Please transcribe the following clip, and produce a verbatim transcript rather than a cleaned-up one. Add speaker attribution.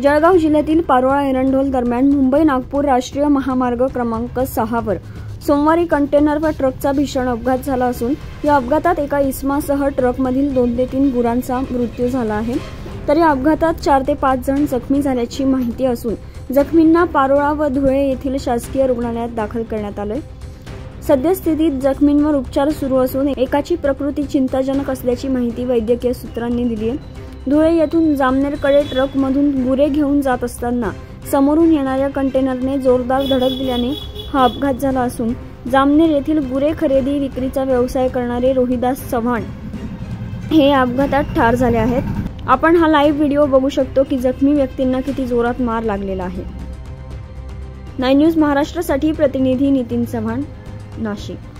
Speaker 1: जळगाव जिल्ह्यातील पारोळा एरंडोल दरम्यान मुंबई नागपूर राष्ट्रीय महामार्ग क्रमांक सहा वर सोमवारी कंटेनर व ट्रकचा भीषण अपघात झाला असून या अपघातात एका इसमासह ट्रकमधील दोन ते तीन गुरांचा मृत्यू झाला आहे। तर या अपघातात चार ते पाच जण जखमी झाल्याची माहिती असून जखमींना पारोळा व धुळे येथील शासकीय रुग्णालयात दाखल करण्यात आले। सद्यस्थितीत जखमींवर उपचार सुरू असून एकाची प्रकृती चिंताजनक असल्याची माहिती वैद्यकीय सूत्रांनी दिली आहे। धुळे येथून जामनेरकडे ट्रकमधून गुरे घेऊन जात असताना समोरून येणाऱ्या कंटेनरने जोरदार धडक दिल्याने हा अपघात झाला असून जामनेर येथील गुरे खरेदी विक्रीचा व्यवसाय करणारे रोहिदास चव्हाण हे अपघातात ठार झाले आहेत। आपण हा लाईव्ह व्हिडिओ बघू शकतो की जखमी व्यक्तींना किती जोरात मार लागलेला आहे। नाइन न्यूज महाराष्ट्रासाठी प्रतिनिधी नितीन चव्हाण, नाशिक।